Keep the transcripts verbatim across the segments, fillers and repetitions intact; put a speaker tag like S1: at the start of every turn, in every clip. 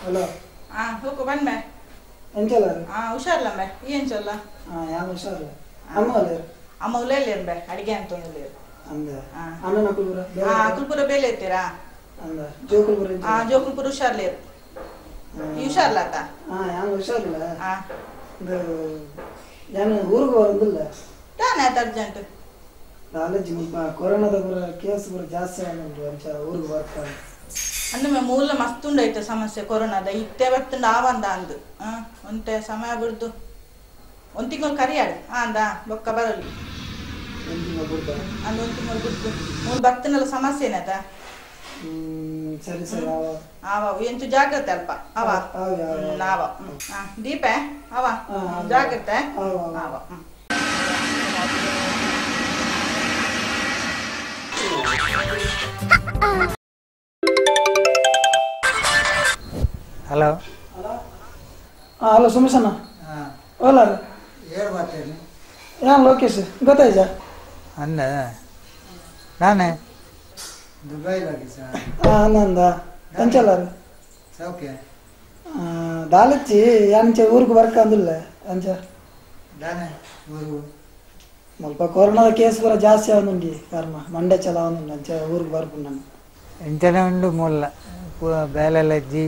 S1: hello
S2: ఆ హోకు బన్మే
S1: ఎంచలారు
S2: ఆ హుషార్ల బే ఏం చల్ల
S1: ఆ యా హుషార్ల అమ్మ లేరు
S2: అమ్మ లేరు బే అడిగే ಅಂತ లేరు
S1: ಅಂದ ಅಣ್ಣ ಕುಲ್ಪುರ
S2: ಆ ಕುಲ್ಪುರ ಬೇಲೆ ಇರ್ತೀರಾ
S1: ಅಂದ ಜೋಕುಲ್ಪುರ
S2: ಆ ಜೋಕುಲ್ಪುರ ಹುಷಾರ್ ಲೇರು ಹುಷಾರ್ಲ ಆತ
S1: ಆ ಯಾ ಹುಷಾರ್ಲ
S2: ಆ
S1: ಇದು ನಾನು ಊರಿಗೆ ಬಂದಿಲ್ಲ
S2: ತಾನೆ ಆತ ಅರ್ಜೆಂಟ್
S1: ಕಾಲೇಜ್ ಕೊರೋನಾದ ಕೇಸ್ ಕೂಡ ಜಾಸ್ತಿ ಆಗಿದೆ ಅಂತ ಊರಿಗೆ ಬರ್ತಾರೆ
S2: ಅಂದ್ರೆ ಮೂಲ ಮಸ್ತ್ ಉಂಡೈತೆ ಸಮಸ್ಯೆ ಕೊರೋನಾದ ಇತ್ತೆ ಬರ್ತುಂಡು ಆವಂದ ಅಂದು ಆ ಒಂತೆ ಸಮಯ ಬಿಡ್ದು ಒಂದು ತಿಂಗಳು ಕರಿಯಾಡು ಆ ಅಂದ ಬೊಕ್ಕ ಬರಲಿ
S1: ಒಂದು ತಿಂಗಳು ಬಿಡ್ದ
S2: ಅಂದ ಒಂದು ತಿಂಗಳು ಬಿಡ್ದು ಮೂಲ ಬರ್ತನಲ್ಲ ಸಮಸ್ಯೆ ಏನದ
S1: ಹ್ಮ್ ಸರಿ ಸರಿ ಅವ
S2: ಅವ ಎಂತು ಜಾಗ್ರತೆ ಅಲ್ಪ ಅವ ನಾವ ಆ ದೀಪ ಅವ ಜಾಗ್ರತೆ ಅವ
S3: ಹಲೋ
S1: ಹಲೋ ಹಾಂ ಹಲೋ ಸುಮಿಸಣ್ಣ
S3: ಹಾಂ
S1: ಓಲಾ
S3: ಏನು ಮಾಡ್ತೇನೆ
S1: ಏನು ಲೋಕೇಶ್ ಗೊತ್ತಾಯ್ತ
S3: ಅಂದ ನಾನೇ ದುಬೈಲಾಗಿ ಸರ್
S1: ಹಾಂ ನಂದ ಅಂಚಲ್ಲಾರು
S3: ಸೌಖ್ಯ
S1: దాలొచ్చి అంచ ఊరికి వర్క్ అందులే అంచ
S3: దానే ఊరు
S1: మళ్ళీ కరోనా కేసు కూడా జాస్తి అవుతుంది కర్మ మండే చాలా ఉంది అంచ ఊరికి వర్క్ ఉన్నాను
S3: ಇಂಚನೆ ಉಂಡು ಮೂಲ ಬೇಲೆಲ್ಲ ಇಜ್ಜಿ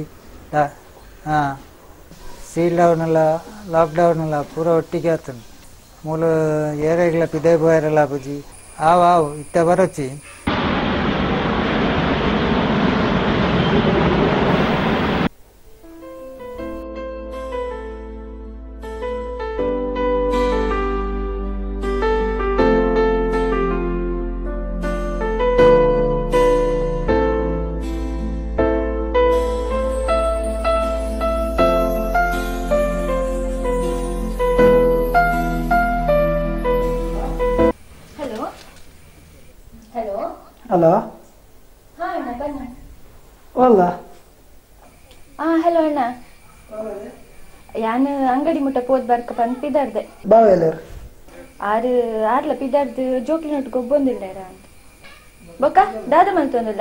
S3: ಸೀಲ್ ಡೌನ್ ಎಲ್ಲ ಲಾಕ್ಡೌನ್ ಎಲ್ಲ ಪೂರ ಒಟ್ಟಿಗೆ ಆಗ್ತದೆ ಮೂಲ ಏರಿಯಾಗಳ ಪಿದೆ ಬೋಯರೆಲ್ಲ ಬುಜಿ ಆವು ಆವು ಇತ್ತ ಬರೋಚಿ
S1: ಹಲೋ
S4: ಹಾಂ ಅಣ್ಣ ಬನ್ನ
S1: ಓಲ್ಲ
S4: ಹಾಂ ಹಲೋ ಅಣ್ಣ ಯಾನು ಅಂಗಡಿ ಮುಟ್ಟ ಪೋದ್ ಬರ್ಕ ಬಂದು ಪಿದಾರ್ದೆ
S1: ಬಾವೆಲ್ಲರು
S4: ಆರು ಆರ್ಲ ಪಿದಾರ್ದು ಜೋಕಿ ನೋಟ್ ಗೊಬ್ಬೊಂದಿಲ್ಲಾರ ಅಂತ ಬೊಕ್ಕ ದಾದ ಮಲ್ತೊಂದಿಲ್ಲ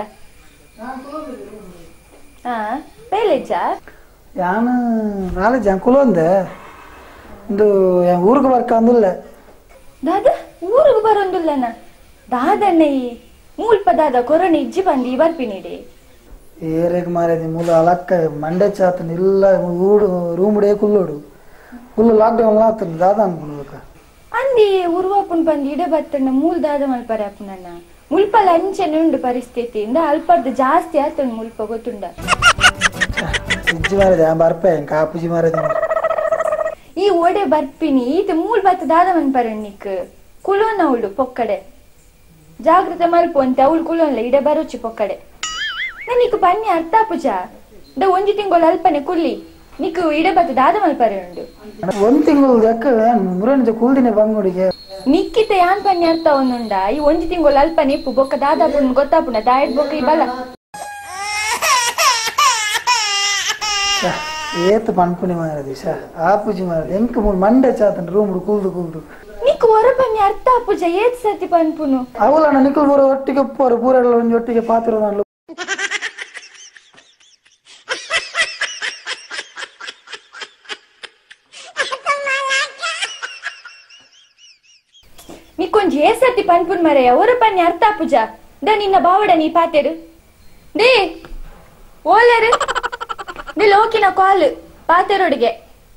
S4: ಹಾಂ ಪೇಲೆಜ್ಜ
S1: ಯಾನು ನಾಲೆಜ್ ಕುಲೊಂದೆ ಒಂದು ಊರಿಗೆ ವರ್ಕ್ ಅಂದಿಲ್ಲ
S4: ದಾದ ಊರಿಗೆ ಬರೊಂದಿಲ್ಲನ ದಾದಣ್ಣ ಈ ಮೂಲ್ಪ ದಾದ ಕೊರೋನಾ ಇಜ್ಜಿ ಬಂದು ಈ ಬರ್ಪಿನಿಡಿ
S1: ಏರೆಗೆ ಮಾರೇದಿ ಮೂಲ ಅಲಕ್ಕ ಮಂಡೆ ಚಾತನ ಇಲ್ಲ ಊಡು ರೂಮ್ ಡೇ ಕುಲ್ಲೋಡು ಫುಲ್ ಲಾಕ್ಡೌನ್ ಆತನ ದಾದ ಅನ್ಕೊಳ್ಬೇಕ
S4: ಅಂದಿ ಉರುವಾಪುನ್ ಬಂದು ಇಡ ಬತ್ತಣ್ಣ ಮೂಲ್ ದಾದ ಮಲ್ಪರೆ ಅಪ್ಪನಣ್ಣ ಮುಲ್ಪಲ್ಲ ಅಂಚನೆ ಉಂಡು ಪರಿಸ್ಥಿತಿಯಿಂದ ಅಲ್ಪರ್ದು ಜಾಸ್ತಿ ಆತಣ್ಣ ಮುಲ್ಪ ಗೊತ್ತುಂಡ
S1: ಇಜ್ಜಿ ಮಾರೇದಿ ಬರ್ಪೆ ಕಾಪುಜಿ ಮಾರೇದಿ
S4: ಈ ಒಡೆ ಬರ್ಪಿನಿ ಈತ ಮೂಲ್ ಬತ್ತ ದಾದ ಮನ್ಪರೆ ನಿಕ್ ಕುಲೋನ ಉಳ್ಳು ಪೊಕ್ಕಡೆ ಜಾಗ್ರತೆ ಮಲ್ಪೊಂತೆ ಅವಳು ಕುಲೋನ್ಲ ಇಡೆ ಬರೋಚಿ ಪೊಕ್ಕಡೆ ನನಗೆ ಬನ್ನಿ ಅರ್ಥ ಪೂಜ ದ ಒಂಜಿ ತಿಂಗಳು ಅಲ್ಪನೆ ಕುಲ್ಲಿ ನಿಕ್ ಇಡೆ ಬತ್ತ ದಾದ ಮಲ್ಪರೆ ಉಂಡು
S1: ಒಂದ್ ತಿಂಗಳು ಲೆಕ್ಕ ಮುರಣಿಜ ಕೂಲ್ದಿನ ಬಂಗುಡಿಗೆ
S4: ನಿಕ್ಕಿತ ಯಾನ್ ಪನ್ನಿ ಅರ್ಥ ಒಂದುಂಡ ಈ ಒಂಜಿ ತಿಂಗಳು ಅಲ್ಪನೆ ಇಪ್ಪು ಬೊಕ್ಕ ದಾದ ಗೊತ್ತಾಪುಂಡ ದಾಯಡ್ ಬೊಕ್ಕ ಈ ಬಲ
S1: ಏತ್ ಪನ್ಪುನಿ ಮಾರದಿ ಶಾ ಆಪುಜಿ ಮಾರದಿ ಎಂಕ ಮೂರು ಮಂಡೆ ಚಾತನ ರೂಮ್ ಕೂಲ್ದು ಕೂಲ್ದು
S4: ನಿಕ್ ಹೊರ ಬನ್ನಿ ಅರ್ಥ ಪೂಜ ಏತ್ ಸತಿ ಪನ್ಪುನು
S1: ಅವಲಣ್ಣ ನಿಖಲ್ ಪೂರ ಒಟ್ಟಿಗೆ ಪೋರು ಪೂರ ಎಲ್ಲ ಒಂಜಿ ಒಟ್ಟಿಗೆ ಪಾತ್ರ ನಾನು
S4: ನಿಕ್ಕೊಂಜಿ ಏ ಸತಿ ಪನ್ಪುನ್ ಮರೆಯ ಹೊರ ಬನ್ನಿ ಅರ್ಥ ಪೂಜ ದ ನಿನ್ನ ಬಾವಡ ನೀ ಪಾತೆರು ದೇ ಓಲರು ದೇ ಲೋಕಿನ ಕಾಲ್ ಪಾತೆರೊಡಿಗೆ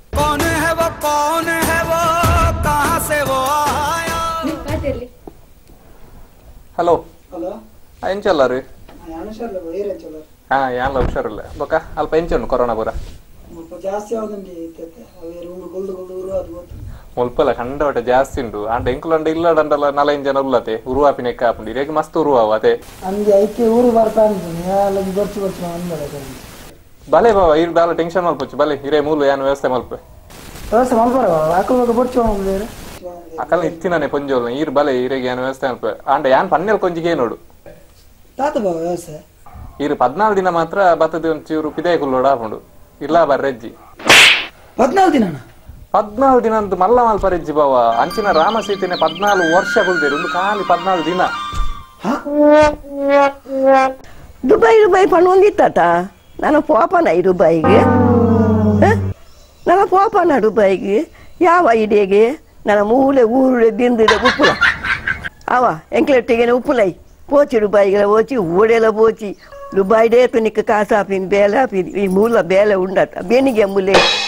S5: ಹಲೋ
S1: ಹಲೋ
S5: ಎಂಚಲ್ಲ ರೀ
S1: ಅನುಷಾರ್ಲ ವೈರ್ ಎಂಚಲ್ಲ
S5: ಹಾ ಯಾನ್ಲ ಹುಷಾರಿಲ್ಲ ಬೊಕ್ಕ ಅಲ್ಪ ಎಂಚನ್ನು ಕೊರೋನಾ ಪೂರ
S1: ಸ್ವಲ್ಪ ಜಾಸ್ತಿ ಆದಂಗೆ ಇರ್ತೈತೆ ಅವೇ ರೂಮ್ ಗುಲ್ದು ಗುಲ್ದು ಉರು ಅದು ಗೊತ್ತು
S5: ಮುಲ್ಪಲ್ಲ ಕಂಡವಟ ಜಾಸ್ತಿ ಉಂಡು ಅಂಡ ಎಂಕುಲಂಡ ಇಲ್ಲಡಂಡಲ್ಲ ನಲೈನ್ ಜನ ಉಲ್ಲತೆ ಉರುವಾಪಿನ ಎಕ್ಕ ಹಾಪುಂಡು ಇರೇಗ ಮಸ್ತ್ ಉರುವಾವ ಅದೇ
S1: ಹಂಗೆ ಐಕೆ ಊರು ಬರ್ತಾ ಅಂತೀನಿ ಅಲ್ಲಿ ಬರ್ಚಿ ಬರ್ಚಿ ಅಂದಳೆ
S5: ಬಲೆ ಬಾವ ಇರ್ ಬಾಲ ಟೆನ್ಷನ್ ಮಲ್ಪೊಚ್ಚು ಬಲೆ ಇರೇ ಮೂಲು ಏನು ವ್ಯವಸ್ಥೆ ಮಲ್ಪ
S1: ವ್ಯವಸ್ಥೆ ಮಲ್ಪರ ಆಕಲ್ ಬರ್ಚಿ ಬೇರೆ
S5: ಅಕಲ್ ಇತ್ತಿನಾನೆ ಪೊಂಜೋಲ್ ಈರ್ ಬಲೆ ಇರೇಗ ಏನು ವ್ಯವಸ್ಥೆ ಮಲ್ಪ ಅಂಡ ಯಾನ್ ಪನ್ನೆಲ್ ಕೊಂಜಿಗೆ ನೋಡು
S1: ತಾತ ಬಾವ ವ್ಯವಸ್ಥೆ
S5: ಇರು ಪದ್ನಾಲ್ಕು ದಿನ ಮಾತ್ರ ಬತ್ತದ ಒಂಚೂರು ಪಿದೆ ಕುಲ್ಲೋಡ ಹಾಪುಂಡು ಇಲ್ಲ ಬರ್ರೆಜ್ಜಿ
S1: ಹದಿನಾಲ್ಕು ದಿನ
S5: ಪದ್ನಾಲ್ಕು ದಿನ ಅಂತ ಮಲ್ಲ ಮಲ್ಪರೆಜ್ಜಿ ಬಾವ ಅಂಚಿನ ರಾಮ ಸೀತೆನೆ ಪದ್ನಾಲ್ಕು ವರ್ಷ ಕುಲ್ದೇರು ಒಂದು ಖಾಲಿ ಪದ್ನಾಲ್ಕು ದಿನ
S6: ದುಬೈ ದುಬೈ ಪಣ್ಣೊಂದಿತ್ತ ನನ್ನ ಪೋಪನ ಈ ದುಬೈಗೆ ನನ್ನ ಪೋಪನ ದುಬೈಗೆ ಯಾವ ಐಡಿಯಾಗೆ ನನ್ನ ಮೂಲೆ ಊರುಡೆ ಬಿಂದಿದೆ ಉಪ್ಪುಲ ಅವ ಎಂಕ್ಲೆಟ್ಟಿಗೆ ಉಪ್ಪುಲೈ పోచి దుబాయ్కి పోచి ఊడేలా పోచి దుబాయ్ డే తునికి కాసాపిన్ బేలా ఈ మూల బేల ఉండట బేనిగే ములే